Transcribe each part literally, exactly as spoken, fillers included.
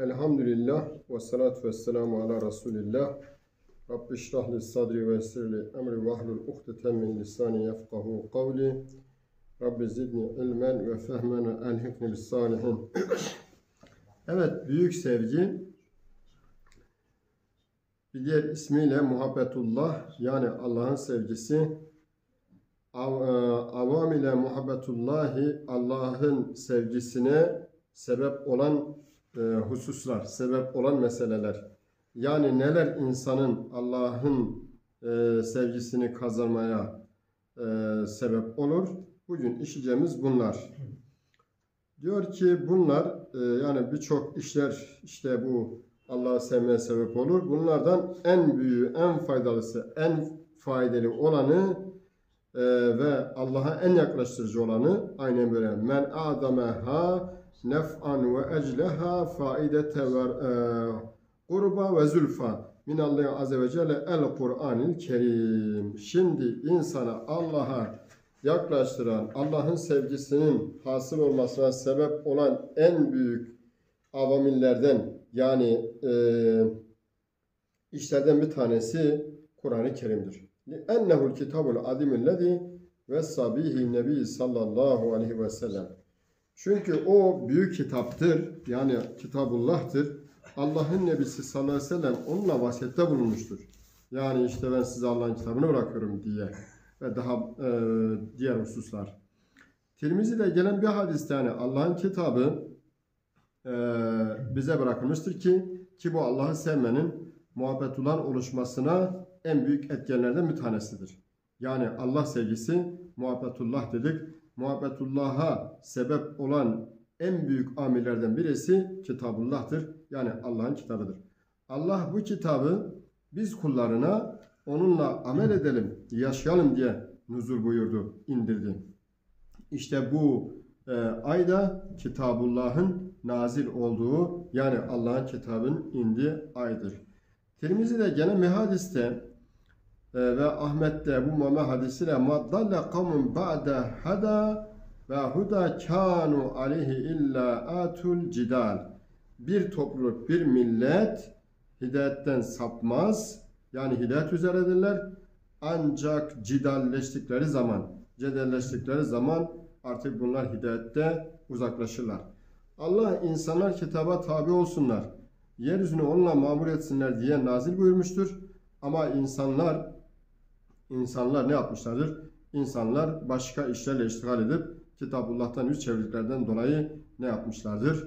Elhamdülillah ve salatu ve selamu ala Resulillah. Rabbi şrahli sadri ve yessirli emri ve ahlul uhdeten min lisani yefkahu kavli. Rabbi zidni ilmen ve fehmen ve elhikni bis salihin. Evet, büyük sevgi bir diğer ismiyle muhabbetullah, yani Allah'ın sevgisi. Av, avam ile muhabbetullahi, Allah'ın sevgisine sebep olan e, hususlar, sebep olan meseleler. Yani neler insanın Allah'ın e, sevgisini kazanmaya e, sebep olur? Bugün işleyeceğimiz bunlar. Diyor ki bunlar e, yani birçok işler işte bu Allah'ı sevmeye sebep olur. Bunlardan en büyüğü, en faydalısı, en faydalı olanı e, ve Allah'a en yaklaştırıcı olanı aynen böyle. Men adameha nef'an ve ecleha faidete ve kurba ve zülfa minallahi azze ve celle el Kur'anil Kerim. Şimdi insana Allah'a yaklaştıran, Allah'ın sevgisinin hasıl olmasına sebep olan en büyük avamillerden, yani e, işlerden bir tanesi Kur'an-ı Kerim'dir. Ennehu'l kitabul azimüllezî vessabihi nebi sallallahu aleyhi ve sellem. Çünkü o büyük kitaptır, yani Kitabullah'tır. Allah'ın Nebisi sallallahu aleyhi ve sellem onunla vasiyette bulunmuştur. Yani işte ben size Allah'ın kitabını bırakıyorum diye ve daha e, diğer hususlar. Tirmizi'de gelen bir hadiste yani Allah'ın kitabı e, bize bırakılmıştır ki ki bu Allah'ı sevmenin muhabbetullah oluşmasına en büyük etkenlerden bir tanesidir. Yani Allah sevgisi muhabbetullah dedik. Muhabbetullah'a sebep olan en büyük amillerden birisi Kitabullah'tır. Yani Allah'ın kitabıdır. Allah bu kitabı biz kullarına onunla amel edelim, yaşayalım diye nuzul buyurdu, indirdi. İşte bu e, ayda Kitabullah'ın nazil olduğu, yani Allah'ın kitabının indiği aydır. Tirmizi'de gene bir hadiste e, ve Ahmet'te bu Muhammed hadisiyle maddalle kavmun ba'de hada ve huda kanu aleyhi illa atul cidal. Bir topluluk, bir millet hidayetten sapmaz, yani hidayet üzeredirler. Ancak cidalleştikleri zaman, cedelleştikleri zaman artık bunlar hidayette uzaklaşırlar. Allah insanlar kitaba tabi olsunlar, yeryüzünü onunla mamur etsinler diye nazil buyurmuştur. Ama insanlar insanlar ne yapmışlardır? İnsanlar başka işlerle iştigal edip Kitabullah'tan yüz çevirdiklerden dolayı ne yapmışlardır?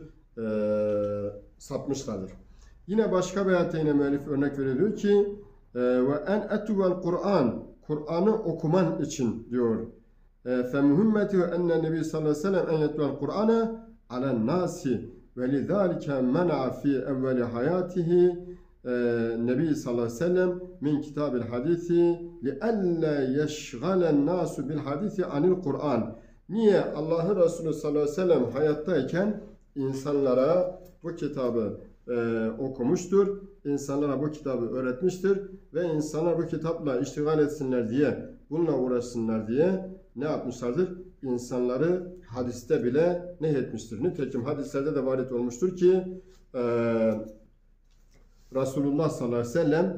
Ee, sapmışlardır. Yine başka bir ayette yine müellif örnek veriliyor ki ve en etuvel Kur'an, Kur'an'ı okuman için diyor. Fe muhimmeti ve enne nebi sallallahu aleyhi ve sellem en yetuvel Kur'an'a alen nasi ve lidhalike men'a fi evveli hayatihi nebi sallallahu aleyhi ve sellem min kitabil hadisi li alla yeşgalen nasu bil hadisi anil Kur'an. Niye Allah'ın Resulü sallallahu aleyhi ve sellem hayattayken insanlara bu kitabı e, okumuştur, insanlara bu kitabı öğretmiştir ve insanlar bu kitapla iştigal etsinler diye, bununla uğraşsınlar diye ne yapmışlardır? İnsanları hadiste bile nehyetmiştir. Nitekim hadislerde de varit olmuştur ki e, Resulullah sallallahu aleyhi ve sellem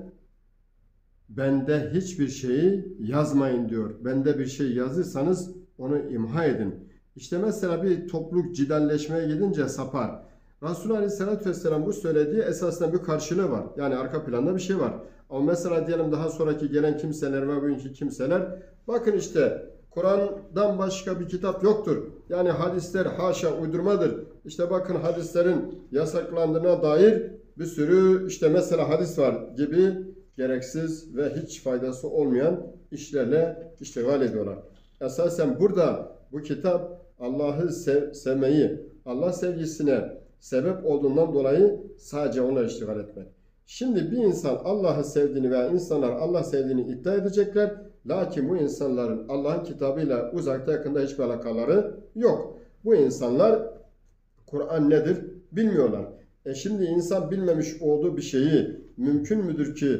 bende hiçbir şeyi yazmayın diyor. Bende bir şey yazırsanız onu imha edin. İşte mesela bir topluluk cidalleşmeye gidince sapar. Resulullah Aleyhisselatü Vesselam bu söylediği esasında bir karşılığı var. Yani arka planda bir şey var. Ama mesela diyelim daha sonraki gelen kimseler ve bugünkü kimseler, bakın işte Kur'an'dan başka bir kitap yoktur. Yani hadisler haşa uydurmadır. İşte bakın hadislerin yasaklandığına dair bir sürü işte mesela hadis var gibi gereksiz ve hiç faydası olmayan işlerle iştigal ediyorlar. Esasen burada bu kitap Allah'ı sev sevmeyi, Allah sevgisine sebep olduğundan dolayı sadece ona iştigal etmek. Şimdi bir insan Allah'ı sevdiğini veya insanlar Allah sevdiğini iddia edecekler. Lakin bu insanların Allah'ın kitabıyla uzakta yakında hiçbir alakaları yok. Bu insanlar Kur'an nedir bilmiyorlar. E şimdi insan bilmemiş olduğu bir şeyi mümkün müdür ki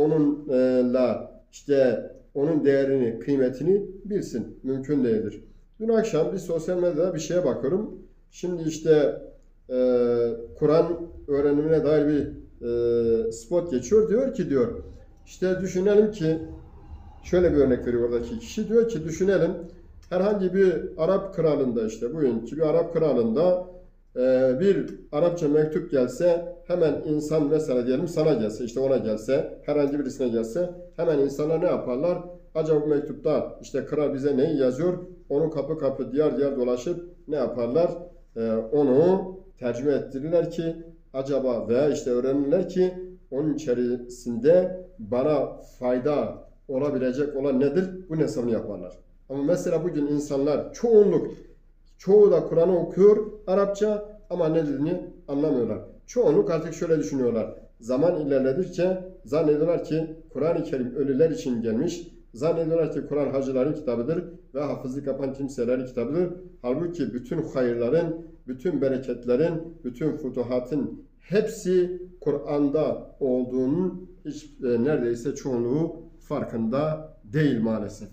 onunla işte onun değerini, kıymetini bilsin? Mümkün değildir. Dün akşam bir sosyal medyada bir şeye bakıyorum. Şimdi işte e, Kur'an öğrenimine dair bir e, spot geçiyor. Diyor ki diyor işte düşünelim ki şöyle bir örnek veriyor oradaki kişi. Diyor ki düşünelim herhangi bir Arap kralında işte bugünkü bir Arap kralında e, bir Arapça mektup gelse hemen insan mesela diyelim sana gelse işte ona gelse herhangi birisine gelse hemen insanlar ne yaparlar? Acaba bu mektupta işte kral bize neyi yazıyor? Onu kapı kapı diyar diyar dolaşıp ne yaparlar? Ee, onu tercüme ettirirler ki acaba veya işte öğrenirler ki onun içerisinde bana fayda olabilecek olan nedir? Bu hesabını yaparlar. Ama mesela bugün insanlar çoğunluk çoğu da Kur'an'ı okuyor Arapça ama ne dediğini anlamıyorlar. Çoğunluk artık şöyle düşünüyorlar. Zaman ilerledikçe zannediyorlar ki Kur'an-ı Kerim ölüler için gelmiş. Zannediyorlar ki Kur'an hacıların kitabıdır ve hafızlık yapan kimselerin kitabıdır. Halbuki bütün hayırların, bütün bereketlerin, bütün futuhatın hepsi Kur'an'da olduğunun hiç e, neredeyse çoğunluğu farkında değil maalesef.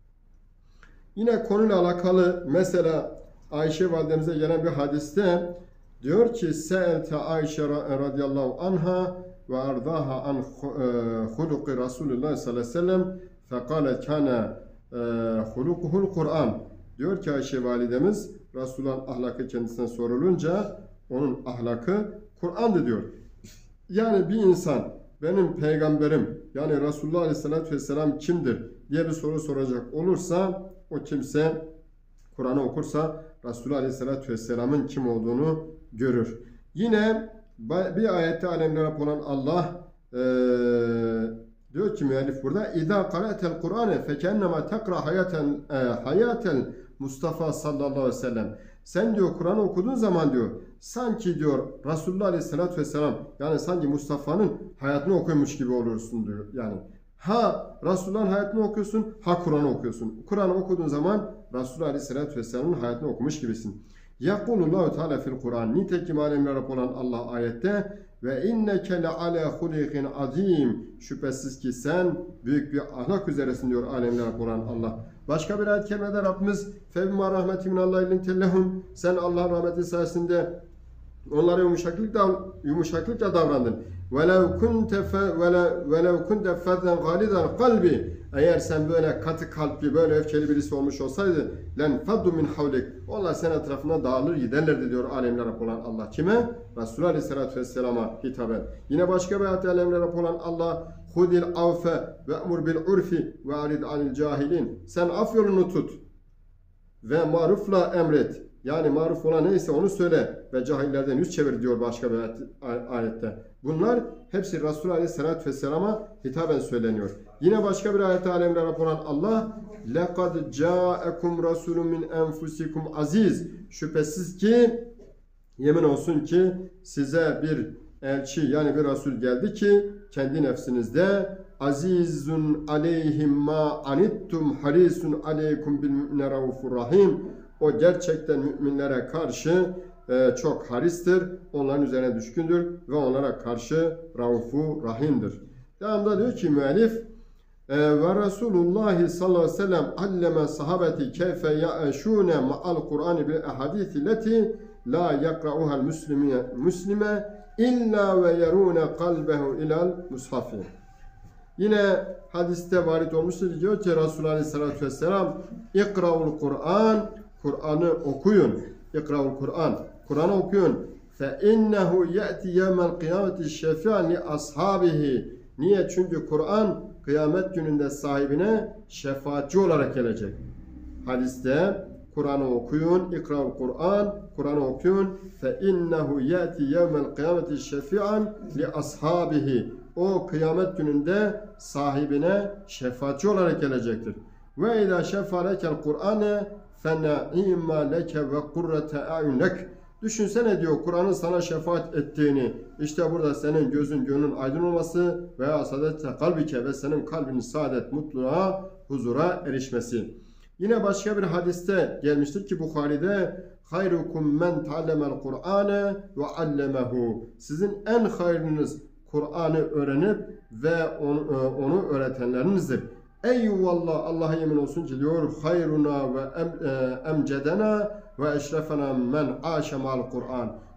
Yine konuyla alakalı mesela Ayşe validemize gelen bir hadiste diyor ki Se'elte Ayşe radıyallahu anha ve ardaha an huluki Resulullah sallallahu aleyhi ve sellem fekale kâne hulukuhul Kur'an. Diyor ki Ayşe validemiz Resulullah'ın ahlakı kendisine sorulunca onun ahlakı Kur'an'dı diyor. Yani bir insan benim peygamberim yani Resulullah aleyhissalatü vesselam kimdir diye bir soru soracak olursa o kimse Kur'an'ı okursa Resulullah aleyhissalatü vesselamın kim olduğunu görür. Yine bir ayette alemlere olan Allah e, diyor ki müellif burada İzâ qara'tel Kur'ane fekennema tekra hayatel e, hayatel Mustafa sallallahu aleyhi ve sellem. Sen diyor Kur'an'ı okuduğun zaman diyor sanki diyor Resulullah aleyhissalatü vesselam yani sanki Mustafa'nın hayatını okuyormuş gibi olursun diyor. Yani ha Resulullah'ın hayatını okuyorsun ha Kur'an'ı okuyorsun. Kur'an'ı okuduğun zaman Resulullah aleyhissalatü vesselamın hayatını okumuş gibisin. Yakulullahu Teala fil Kur'an. Nitekim alemler olan Allah ayette ve inneke le ala hulikin azim. Şüphesiz ki sen büyük bir ahlak üzeresin diyor alemler olan Allah. Başka bir ayet kerimede Rabbimiz febima rahmeti minallahi lintellehum. Sen Allah'ın rahmeti sayesinde onlara yumuşaklıkla yumuşaklıkla davrandın. Velev kunte velev kunte fezzen galidan kalbi. Eğer sen böyle katı kalpli, böyle öfkeli birisi olmuş olsaydı len faddu min havlik. Onlar senin etrafına dağılır giderlerdi diyor alemler olan Allah. Kime? Resulullah aleyhissalatü vesselama hitaben. Yine başka bir ayette alemler olan Allah hudil avfe ve emur bil urfi ve arid anil cahilin. Sen af yolunu tut ve marufla emret. Yani maruf olan neyse onu söyle ve cahillerden yüz çevir diyor başka bir ayette. Bunlar hepsi Resulullah Aleyhisselatü Vesselam'a hitaben söyleniyor. Yine başka bir ayette alemler raporan Allah لَقَدْ جَاءَكُمْ رَسُولٌ مِنْ اَنْفُسِكُمْ aziz. Şüphesiz ki yemin olsun ki size bir elçi yani bir Resul geldi ki kendi nefsinizde azizun aleyhim ma anittum harisun aleykum bil mü'mine raufur rahim. O gerçekten müminlere karşı e, çok haristir. Onların üzerine düşkündür ve onlara karşı raufu rahimdir. Devamında diyor ki müellif ve Resulullah sallallahu aleyhi ve sellem alleme sahabeti keyfe ya'şune ma'al Kur'an bil ahadisi leti la yakra'uha'l muslime muslime illa ve yerune kalbehu ilal mushafi. Yine hadiste varit olmuştur diyor ki Resulullah aleyhissalatü vesselam ikra'ul Kur'an Kur'an'ı okuyun. İkra'ul Kur'an. Kur'an'ı okuyun. Fe innehu ya'ti yevmel kıyameti şefi'an li ashabihi. Niye? Çünkü Kur'an kıyamet gününde sahibine şefaatçi olarak gelecek. Hadiste Kur'an'ı okuyun. İkra'ul Kur'an. Kur'an'ı okuyun. Fe innehu ya'ti yevmel kıyameti şefi'an li ashabihi. O kıyamet gününde sahibine şefaatçi olarak gelecektir. Ve idâ şefâlekel Kur'ane فَنَعِيمَ لَكَ وَقُرَّةَ اَعْيُنَكَ. Düşünsene diyor Kur'an'ın sana şefaat ettiğini. İşte burada senin gözün gönlün aydın olması veya saadete kalbike ve senin kalbinin saadet, mutluluğa, huzura erişmesi. Yine başka bir hadiste gelmiştir ki Bukhari'de hayrukum men ta'allemel Kur'ane ve allemehu. Sizin en hayırlınız Kur'an'ı öğrenip ve onu, onu öğretenlerinizdir. Eyvallah Allah'a yemin olsun ki diyor hayruna ve em, e, emcedena ve eşrefena men aşe ma'al Kur'an.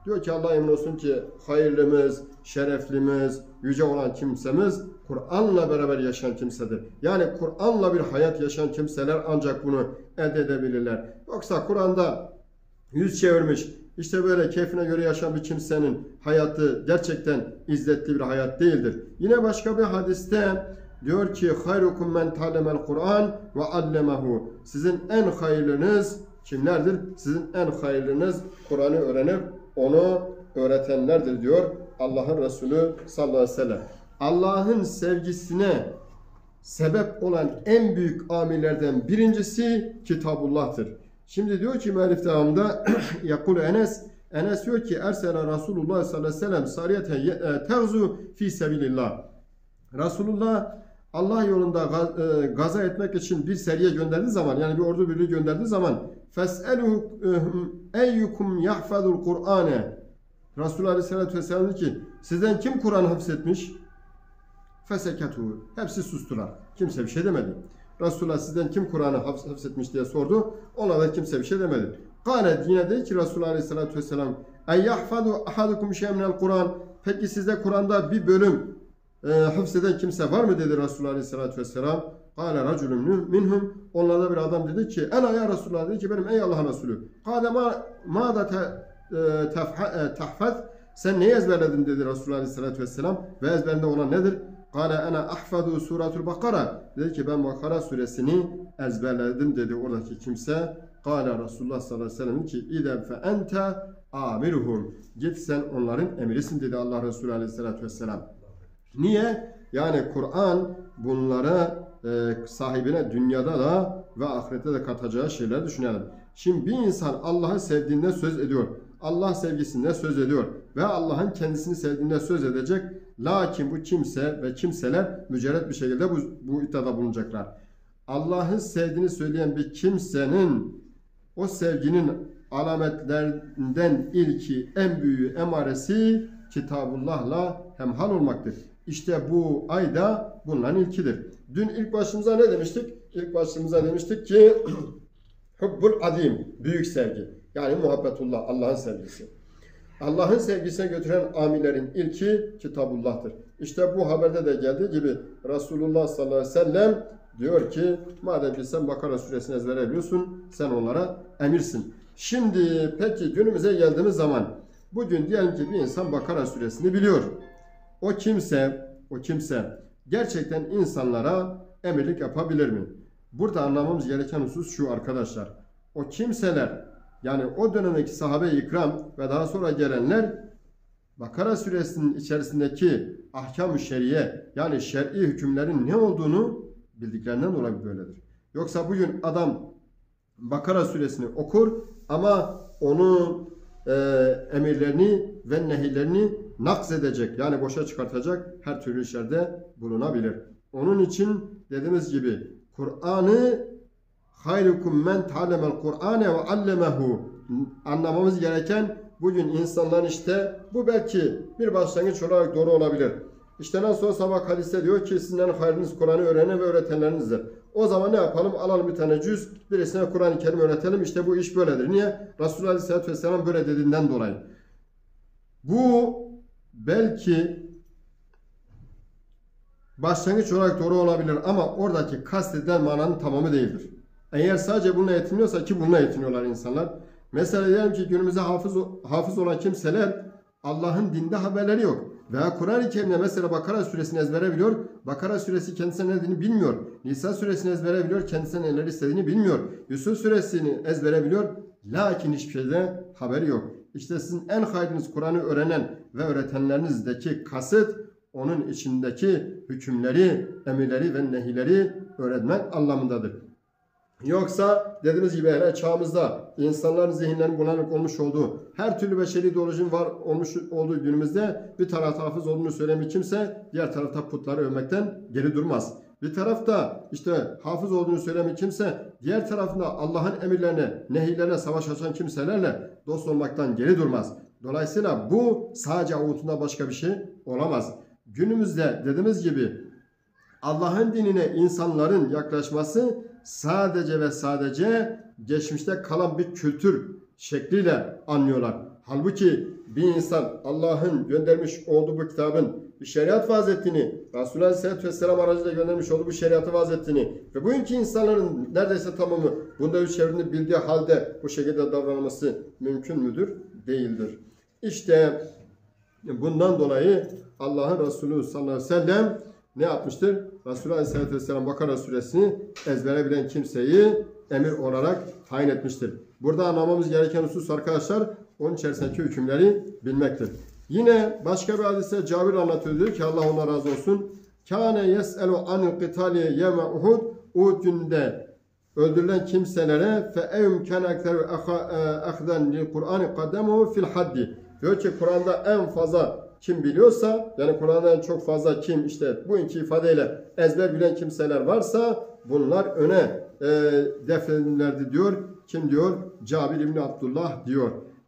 Diyor ki Allah emin olsun ki hayırlımız, şereflimiz, yüce olan kimsemiz Kur'an'la beraber yaşayan kimsedir. Yani Kur'an'la bir hayat yaşayan kimseler ancak bunu elde edebilirler. Yoksa Kur'an'da yüz çevirmiş, işte böyle keyfine göre yaşayan bir kimsenin hayatı gerçekten izzetli bir hayat değildir. Yine başka bir hadiste diyor ki hayrukum men ta'lemel Kur'an ve allemehu. Sizin en hayırlınız kimlerdir? Sizin en hayırlınız Kur'an'ı öğrenip onu öğretenlerdir diyor Allah'ın Resulü sallallahu aleyhi ve sellem. Allah'ın sevgisine sebep olan en büyük amillerden birincisi Kitabullah'tır. Şimdi diyor ki müellif devamında yakul Enes Enes diyor ki Ersele Resulullah sallallahu aleyhi ve sellem sariyeten teğzu fi sebilillah. Resulullah Allah yolunda gaza etmek için bir seriye gönderdiği zaman, yani bir ordu birliği gönderdiği zaman fes'eluhu eyyukum yahfazul Kur'ane. Resulullah aleyhissalatü vesselam dedi ki sizden kim Kur'an hafzetmiş? Fesekatu. Hepsi sustular. Kimse bir şey demedi. Resulullah sizden kim Kur'an'ı hafzetmiş diye sordu. Ona da kimse bir şey demedi. Kâle yine dedi ki Resulullah aleyhissalatü vesselam ey yahfadu ahadukum şey'en minel Kur'an. Peki sizde Kur'an'da bir bölüm e, hafzeden kimse var mı dedi Resulullah aleyhissalatü vesselam. Kâle raculun minhum. Onlarda bir adam dedi ki ena ya Resulullah, dedi ki benim ey Allah'ın Resulü. Kâle ma, ma da te, e, tahfaz. Sen neyi ezberledin dedi Resulullah aleyhissalatü vesselam. Ve ezberinde olan nedir? Kâle ana ahfadu suratul Bakara. Dedi ki ben Bakara suresini ezberledim dedi oradaki kimse. Kâle Resulullah sallallahu aleyhi ve sellem ki İdem fe ente amiruhum. Git sen onların emrisin dedi Allah Resulü aleyhissalatü vesselam. Niye? Yani Kur'an bunlara e, sahibine dünyada da ve ahirette de katacağı şeyler düşünelim. Şimdi bir insan Allah'ı sevdiğinde söz ediyor. Allah sevgisinde söz ediyor. Ve Allah'ın kendisini sevdiğinde söz edecek. Lakin bu kimse ve kimseler mücerret bir şekilde bu, bu iddiada bulunacaklar. Allah'ı sevdiğini söyleyen bir kimsenin o sevginin alametlerinden ilki, en büyüğü, emaresi Kitabullah'la hemhal olmaktır. İşte bu ayda bunların ilkidir. Dün ilk başımıza ne demiştik? İlk başımıza demiştik ki Hubbul adim, büyük sevgi. Yani muhabbetullah, Allah'ın sevgisi. Allah'ın sevgisine götüren amillerin ilki Kitabullah'tır. İşte bu haberde de geldiği gibi Resulullah sallallahu aleyhi ve sellem diyor ki madem ki sen Bakara suresini ezbere biliyorsun, sen onlara emirsin. Şimdi peki günümüze geldiğimiz zaman bugün diyelim ki bir insan Bakara suresini biliyor. O kimse, o kimse gerçekten insanlara emirlik yapabilir mi? Burada anlamamız gereken husus şu arkadaşlar. O kimseler, yani o dönemdeki sahabe-i ikram ve daha sonra gelenler Bakara suresinin içerisindeki ahkam-ı şeriye, yani şer'i hükümlerin ne olduğunu bildiklerinden dolayı böyledir. Yoksa bugün adam Bakara suresini okur ama onun e, emirlerini ve nehirlerini nakz edecek, yani boşa çıkartacak her türlü işlerde bulunabilir. Onun için dediğimiz gibi Kur'an'ı hayrukum men ta'lemel Kur'ane ve allemehu anlamamız gereken bugün insanların işte bu belki bir başlangıç olarak doğru olabilir. İşte nasıl olsa bak hadiste diyor ki sizden hayrınız Kur'an'ı öğrenen ve öğretenlerinizdir. O zaman ne yapalım? Alalım bir tane cüz, birisine Kur'an-ı Kerim öğretelim. İşte bu iş böyledir. Niye? Resulullah Aleyhisselatü Vesselam böyle dediğinden dolayı. Bu belki başlangıç olarak doğru olabilir ama oradaki kastedilen mananın tamamı değildir. Eğer sadece bununla yetiniyorsa, ki bununla yetiniyorlar insanlar. Mesela diyelim ki günümüzde hafız, hafız olan kimseler Allah'ın dinde haberleri yok. Veya Kur'an-ı Kerim'de mesela Bakara suresini ezbere biliyor. Bakara suresi kendisine ne dediğini bilmiyor. Nisa suresini ezbere biliyor. Kendisine neler istediğini bilmiyor. Yusuf suresini ezbere biliyor. Lakin hiçbir şeyde haberi yok. İşte sizin en hayrınız Kur'an'ı öğrenen ve öğretenlerinizdeki kasıt onun içindeki hükümleri, emirleri ve nehileri öğretmek anlamındadır. Yoksa dediğimiz gibi hele çağımızda insanların zihinlerinin bulanık olmuş olduğu, her türlü beşeri ideolojinin var olmuş olduğu günümüzde bir tarafta hafız olduğunu söyleyen kimse diğer tarafta putları övmekten geri durmaz. Bir tarafta işte hafız olduğunu söyleyen kimse diğer tarafında Allah'ın emirlerine, nehirlerine savaş açan kimselerle dost olmaktan geri durmaz. Dolayısıyla bu sadece avutunda başka bir şey olamaz. Günümüzde dediğimiz gibi Allah'ın dinine insanların yaklaşması sadece ve sadece geçmişte kalan bir kültür şekliyle anlıyorlar. Halbuki bir insan Allah'ın göndermiş olduğu bu kitabın bir şeriat vaaz ettiğini, Resulullah Aleyhisselatü Vesselam aracıyla göndermiş olduğu bu şeriatı vaaz ettiğini ve bugünkü insanların neredeyse tamamı bunda üç çevreni bildiği halde bu şekilde davranması mümkün müdür? Değildir. İşte bundan dolayı Allah'ın Resulü sallallahu aleyhi ve sellem ne yapmıştır? Resulullah Aleyhisselatü Vesselam Bakara suresini ezbere bilen kimseyi emir olarak tayin etmiştir. Burada anlamamız gereken husus arkadaşlar onun içerisindeki hükümleri bilmektir. Yine başka bir hadise Cabir anlatıyor, diyor ki Allah ona razı olsun. Kâne yes'elu anil qitali yevme Uhud. Uhud gününde öldürülen kimselere fe evm kâne ekteru ahden lil Kur'an kaddemuhu fil haddi. Diyor ki Kur'an'da en fazla kim biliyorsa, yani Kur'an'da en çok fazla kim işte bu iki ifadeyle ezber bilen kimseler varsa bunlar öne e, defnedilirlerdi diyor. Kim diyor? Cabir İbni Abdullah diyor.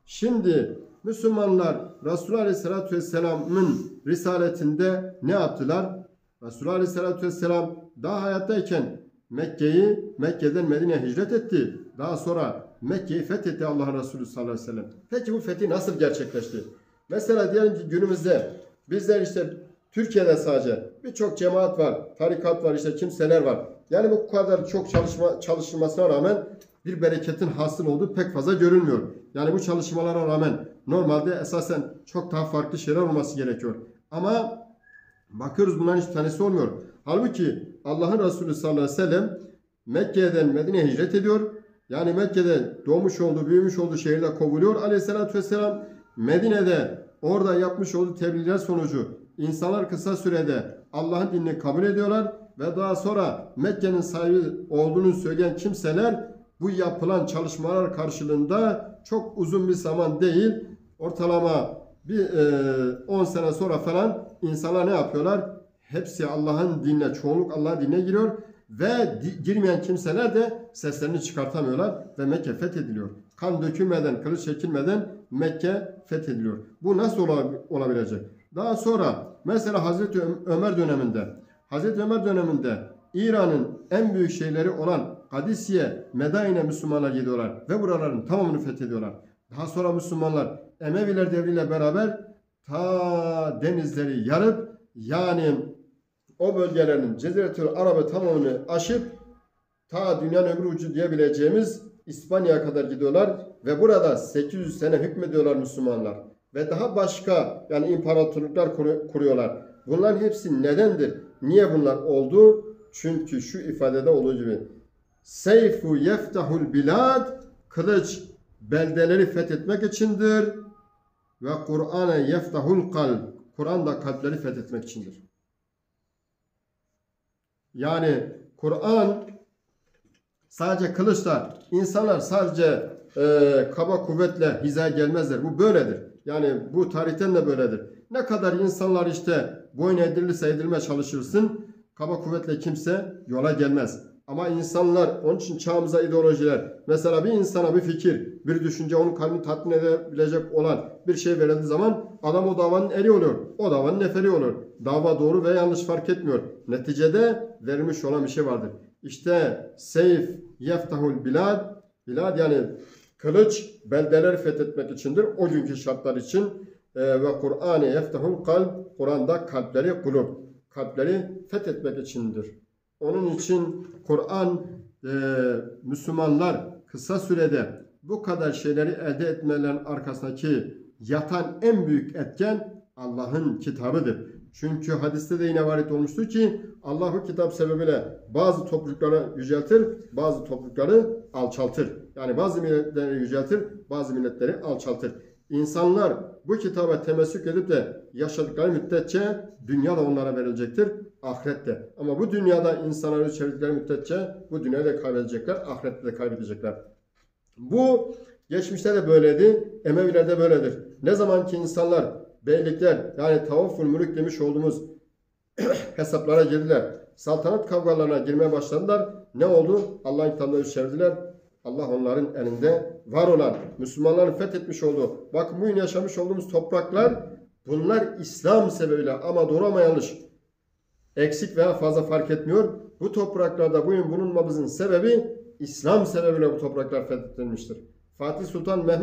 Şimdi Müslümanlar Resulullah Aleyhisselatü Vesselam'ın risaletinde ne yaptılar? Resulullah Aleyhisselatü Vesselam daha hayattayken Mekke'yi, Mekke'den Medine'ye hicret etti. Daha sonra Mekke'yi fethetti Allah'ın Resulü sallallahu aleyhi ve sellem. Peki bu fethi nasıl gerçekleşti? Mesela diyelim ki günümüzde bizler işte Türkiye'de sadece birçok cemaat var, tarikat var, işte kimseler var. Yani bu kadar çok çalışma, çalışılmasına rağmen bir bereketin hasıl olduğu pek fazla görülmüyor. Yani bu çalışmalara rağmen normalde esasen çok daha farklı şeyler olması gerekiyor. Ama bakıyoruz bunların hiçbir tanesi olmuyor. Halbuki Allah'ın Resulü sallallahu aleyhi ve sellem Mekke'den Medine'ye hicret ediyor. Yani Mekke'de doğmuş olduğu, büyümüş olduğu şehirde kovuluyor aleyhissalatü vesselam. Medine'de orada yapmış olduğu tebliğler sonucu insanlar kısa sürede Allah'ın dinini kabul ediyorlar ve daha sonra Mekke'nin sahibi olduğunu söyleyen kimseler bu yapılan çalışmalar karşılığında çok uzun bir zaman değil, ortalama bir on sene sonra falan insanlar ne yapıyorlar? Hepsi Allah'ın dinine, çoğunluk Allah'ın dinine giriyor ve girmeyen kimseler de seslerini çıkartamıyorlar ve Mekke fethediliyor. Kan dökülmeden, kılıç çekilmeden Mekke fethediliyor. Bu nasıl olabilecek? Daha sonra mesela Hazreti Ömer döneminde, Hazreti Ömer döneminde İran'ın en büyük şehirleri olan Kadisiye, Medine Müslümanlar gidiyorlar ve buraların tamamını fethediyorlar. Daha sonra Müslümanlar Emeviler devriyle beraber ta denizleri yarıp yani o bölgelerin Ceziretül Arab'ı tamamını aşıp ta dünyanın öbür ucu diyebileceğimiz İspanya'ya kadar gidiyorlar ve burada sekiz yüz sene hükmediyorlar Müslümanlar. Ve daha başka yani imparatorluklar kuruyorlar. Bunların hepsi nedendir? Niye bunlar oldu? Çünkü şu ifadede olduğu gibi Seyfu yeftahul bilad, kılıç beldeleri fethetmek içindir ve Kur'an'a yeftahul kalb, Kur'an da kalpleri fethetmek içindir. Yani Kur'an sadece kılıçla, insanlar sadece e, kaba kuvvetle hizaya gelmezler. Bu böyledir. Yani bu tarihten de böyledir. Ne kadar insanlar işte boyun eğdirilirse eğdirilmeye çalışırsın, kaba kuvvetle kimse yola gelmez. Ama insanlar, onun için çağımıza ideolojiler, mesela bir insana bir fikir, bir düşünce onun kalbini tatmin edebilecek olan bir şey verildiği zaman adam o davanın eri oluyor. O davanın neferi olur. Dava doğru ve yanlış fark etmiyor. Neticede verilmiş olan bir şey vardır. İşte seyf yeftahul bilad, bilad yani kılıç beldeleri fethetmek içindir. O günkü şartlar için e, ve Kur'an-ı yeftahul kalb, Kur'an'da kalpleri kulub, kalpleri fethetmek içindir. Onun için Kur'an e, Müslümanlar kısa sürede bu kadar şeyleri elde etmelerinin arkasındaki yatan en büyük etken Allah'ın kitabıdır. Çünkü hadiste de yine varit olmuştur ki Allah bu kitap sebebiyle bazı toplulukları yüceltir, bazı toplulukları alçaltır. Yani bazı milletleri yüceltir, bazı milletleri alçaltır. İnsanlar bu kitaba temessük edip de yaşadıkları müddetçe dünya da onlara verilecektir, ahirette. Ama bu dünyada insanları çevirdikleri müddetçe bu dünyayı da kaybedecekler, ahirette de kaybedecekler. Bu geçmişte de böyleydi, Emevilerde böyledir. Ne zaman ki insanlar, beylikler yani tavaful mülük demiş olduğumuz hesaplara girdiler, saltanat kavgalarına girmeye başladılar. Ne oldu? Allah'ın kitabını çevirdiler. Allah onların elinde var olan, Müslümanların fethetmiş olduğu, bakın bugün yaşamış olduğumuz topraklar, bunlar İslam sebebiyle ama doğru ama yanlış, eksik veya fazla fark etmiyor. Bu topraklarda bugün bulunmamızın sebebi İslam sebebiyle bu topraklar fethedilmiştir. Fatih Sultan Mehmet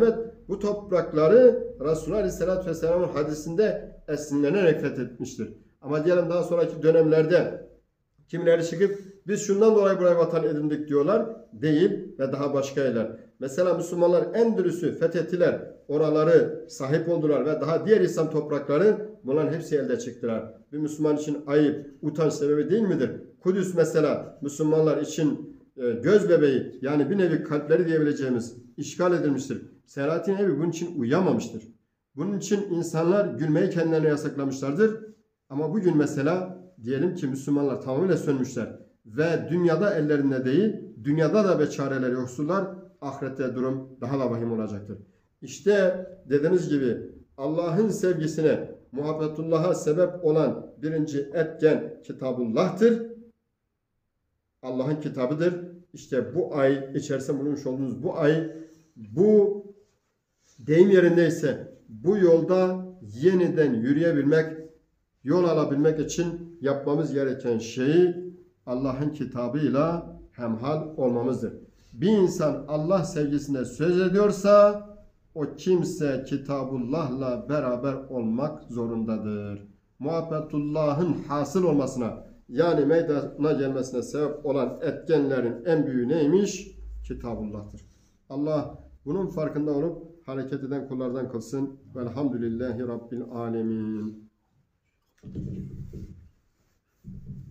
bu toprakları Resulullah Aleyhisselatü Vesselam'ın hadisinde esinlenerek fethetmiştir. Ama diyelim daha sonraki dönemlerde kimileri çıkıp biz şundan dolayı buraya vatan edindik diyorlar. Değil ve daha başka yerler. Mesela Müslümanlar Endülüs'ü fethettiler. Oraları sahip oldular ve daha diğer İslam toprakları bunların hepsi elde çıktılar. Bir Müslüman için ayıp, utanç sebebi değil midir? Kudüs mesela Müslümanlar için e, göz bebeği, yani bir nevi kalpleri diyebileceğimiz işgal edilmiştir. Selahaddin Eyyubi bunun için uyamamıştır. Bunun için insanlar gülmeyi kendilerine yasaklamışlardır. Ama bugün mesela diyelim ki Müslümanlar tamamıyla sönmüşler ve dünyada ellerinde değil, dünyada da beçareler yoksullar, ahirette durum daha da vahim olacaktır. İşte dediğiniz gibi Allah'ın sevgisine, muhabbetullah'a sebep olan birinci etken Kitabullah'tır. Allah'ın kitabıdır. İşte bu ay, içerisinde bulunmuş olduğunuz bu ay, bu deyim yerindeyse bu yolda yeniden yürüyebilmek, yol alabilmek için yapmamız gereken şeyi Allah'ın kitabıyla hemhal olmamızdır. Bir insan Allah sevgisine söz ediyorsa o kimse Kitabullah'la beraber olmak zorundadır. Muhabbetullah'ın hasıl olmasına, yani meydana gelmesine sebep olan etkenlerin en büyüğü neymiş? Kitabullah'tır. Allah bunun farkında olup hareket eden kullardan kılsın. Velhamdülillahi Rabbil alemin.